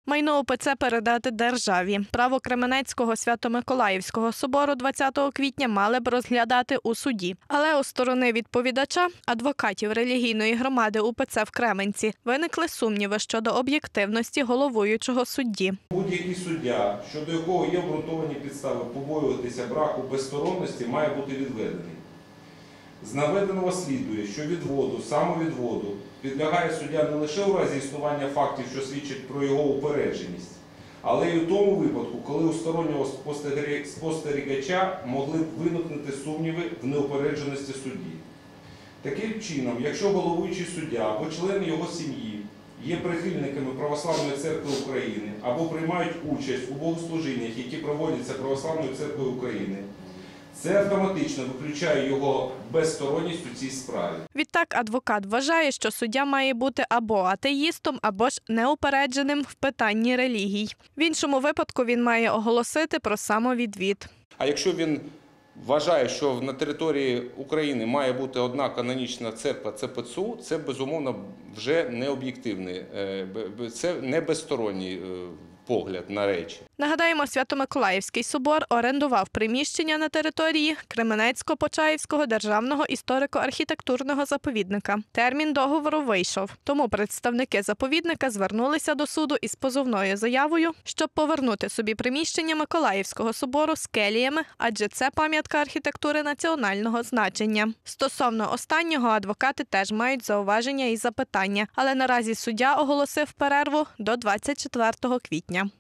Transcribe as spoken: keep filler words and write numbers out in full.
Майно УПЦ передати державі. Право Кременецького Свято-Миколаївського собору двадцятого квітня мали б розглядати у суді. Але у сторони відповідача, адвокатів релігійної громади УПЦ в Кременці, виникли сумніви щодо об'єктивності головуючого судді. Будь-який суддя, щодо якого є обґрунтовані підстави побоюватися браку безсторонності, має бути відведений. З наведеного слідує, що відводу, самовідводу підлягає суддя не лише у разі існування фактів, що свідчать про його упередженість, але й у тому випадку, коли у стороннього спостерігача могли б виникнути сумніви в неупередженості судді. Таким чином, якщо головуючий суддя або члени його сім'ї є прихильниками Православної церкви України або приймають участь у богослужіннях, які проводяться Православною церквою України, це автоматично виключає його безсторонність у цій справі. Відтак, адвокат вважає, що суддя має бути або атеїстом, або ж неупередженим в питанні релігій. В іншому випадку він має оголосити про самовідвід. А якщо він вважає, що на території України має бути одна канонічна церква – це ПЦУ, це, безумовно, вже не об'єктивний, це не безсторонній погляд на речі. Нагадаємо, Свято-Миколаївський собор орендував приміщення на території Кременецько-Почаївського державного історико-архітектурного заповідника. Термін договору вийшов, тому представники заповідника звернулися до суду із позовною заявою, щоб повернути собі приміщення Миколаївського собору з келіями, адже це пам'ятка архітектури національного значення. Стосовно останнього адвокати теж мають зауваження і запитання, але наразі суддя оголосив перерву до двадцять четвертого квітня.